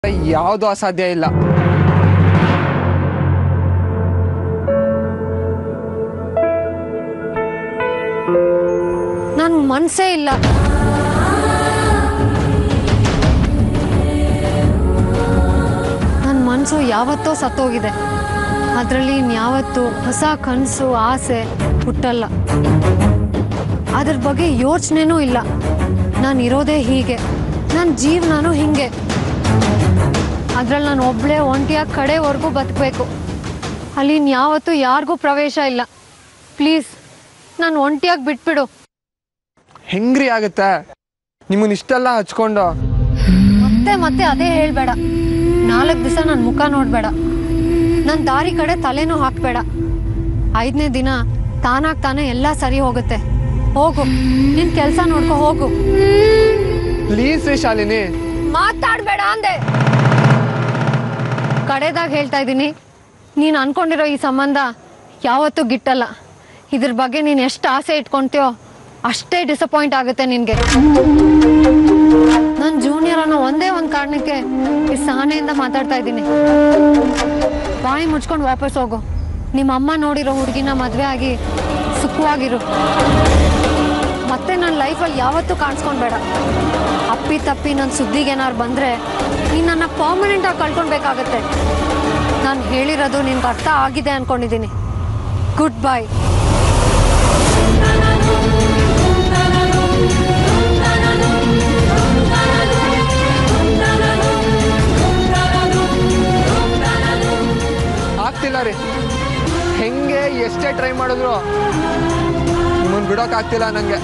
ಯಾವುದು ಅಸಾಧ್ಯ ಇಲ್ಲ. ನನ್ ಮನ್ಸೇ ಇಲ್ಲ. ನನ್ನ ಮನಸ್ಸು ಯಾವತ್ತೋ ಸತ್ತೋಗಿದೆ. ಅದರಲ್ಲಿ ಇನ್ಯಾವತ್ತೂ ಹೊಸ ಕನಸು ಆಸೆ ಹುಟ್ಟಲ್ಲ. ಅದ್ರ ಬಗ್ಗೆ ಯೋಚನೆನೂ ಇಲ್ಲ. ನಾನು ಇರೋದೇ ಹೀಗೆ, ನನ್ನ ಜೀವನನೂ ಹಿಂಗೆ. ಅದ್ರಲ್ಲಿ ನಾನು ಒಬ್ಬಳೇ ಒಂಟಿಯಾಗಿ ಕಡೆವರೆಗೂ ಬದುಕಬೇಕು. ಅಲ್ಲಿ ಇನ್ಯಾವತ್ತೂ ಯಾರಿಗೂ ಪ್ರವೇಶ ಇಲ್ಲ. ಪ್ಲೀಸ್ ನಾನು ಒಂಟಿಯಾಗಿ ಬಿಟ್ಬಿಡು. ಹೆಂಗ್ರಿ ಆಗುತ್ತೆ ನಿಮ್ಮನ್ನ ಇಷ್ಟೆಲ್ಲ ಹಚ್ಕೊಂಡು? ಮತ್ತೆ ಮತ್ತೆ ಅದೇ ಹೇಳ್ಬೇಡ. 4 ದಿವಸ ನನ್ನ ಮುಖ ನೋಡ್ಬೇಡ. ನನ್ನ ದಾರಿ ಕಡೆ ತಲೆನೂ ಹಾಕ್ಬೇಡ. 5ನೇ ದಿನ ತಾನಾಗ್ ತಾನೇ ಎಲ್ಲ ಸರಿ ಹೋಗುತ್ತೆ. ಹೋಗು, ನಿನ್ ಕೆಲಸ ನೋಡ್ಕೊ ಹೋಗು. ಪ್ಲೀಸ್ ರೀ ಶಾಲಿನಿ. ಮಾತಾಡ್ಬೇಡ ಅಂದೆ. ಕಡೆದಾಗ ಹೇಳ್ತಾ ಇದ್ದೀನಿ, ನೀನು ಅನ್ಕೊಂಡಿರೋ ಈ ಸಂಬಂಧ ಯಾವತ್ತೂ ಗಿಟ್ಟಲ್ಲ. ಇದ್ರ ಬಗ್ಗೆ ನೀನು ಎಷ್ಟು ಆಸೆ ಇಟ್ಕೊಂತೀಯೋ ಅಷ್ಟೇ ಡಿಸಪಾಯಿಂಟ್ ಆಗುತ್ತೆ ನಿನ್ಗೆ. ನನ್ನ ಜೂನಿಯರ್ ಅನ್ನೋ ಒಂದೇ ಒಂದು ಕಾರಣಕ್ಕೆ ಈ ಸಹನೆಯಿಂದ ಮಾತಾಡ್ತಾ ಇದ್ದೀನಿ. ಬಾಯಿ ಮುಚ್ಕೊಂಡು ವಾಪಸ್ ಹೋಗು. ನಿಮ್ಮ ಅಮ್ಮ ನೋಡಿರೋ ಹುಡುಗಿನ ಮದುವೆ ಆಗಿ ಸುಖವಾಗಿರು. ಮತ್ತೆ ನನ್ನ ಲೈಫಲ್ಲಿ ಯಾವತ್ತೂ ಕಾಣಿಸ್ಕೊಂಡ್ಬೇಡ. ಅಪ್ಪಿ ತಪ್ಪಿ ನನ್ನ ಸುದ್ದಿಗೆ ಏನಾರು ಬಂದರೆ ನೀನು ನನ್ನ ಪರ್ಮನೆಂಟಾಗಿ ಕಳ್ಕೊಳ್ಬೇಕಾಗತ್ತೆ. ನಾನು ಹೇಳಿರೋದು ನಿನ್ಗೆ ಅರ್ಥ ಆಗಿದೆ ಅಂದ್ಕೊಂಡಿದ್ದೀನಿ. Good bye. ಆಗ್ತಿಲ್ಲ ರೀ. ಹೆಂಗೆ ಎಷ್ಟೇ ಟ್ರೈ ಮಾಡಿದ್ರು ನಿಮ್ಮನ್ನು ಬಿಡೋಕ್ಕಾಗ್ತಿಲ್ಲ ನನಗೆ.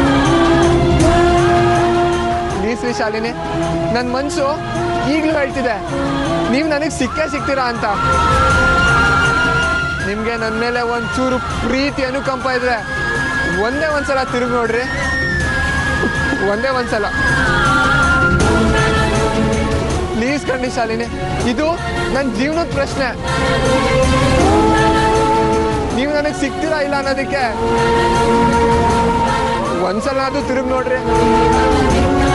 ಪ್ಲೀಸ್ ರೀ ಶಾಲಿನಿ, ನನ್ನ ಮನಸ್ಸು ಈಗಲೂ ಹೇಳ್ತಿದೆ ನೀವು ನನಗೆ ಸಿಗ್ತೀರಾ ಅಂತ. ನಿಮಗೆ ನನ್ನ ಮೇಲೆ ಒಂಚೂರು ಪ್ರೀತಿ ಅನುಕಂಪ ಇದ್ರೆ ಒಂದೇ ಒಂದ್ಸಲ ತಿರುಗಿ ನೋಡ್ರಿ. ಒಂದೇ ಒಂದ್ಸಲ ಪ್ಲೀಸ್ ಕಣ್ಣಿ ಶಾಲಿನಿ. ಇದು ನನ್ನ ಜೀವನದ ಪ್ರಶ್ನೆ. ನೀವು ನನಗೆ ಸಿಗ್ತೀರಾ ಇಲ್ಲ ಅನ್ನೋದಕ್ಕೆ ಒಂದ್ಸಲ ಅದು ತಿರುಗಿ ನೋಡ್ರಿ.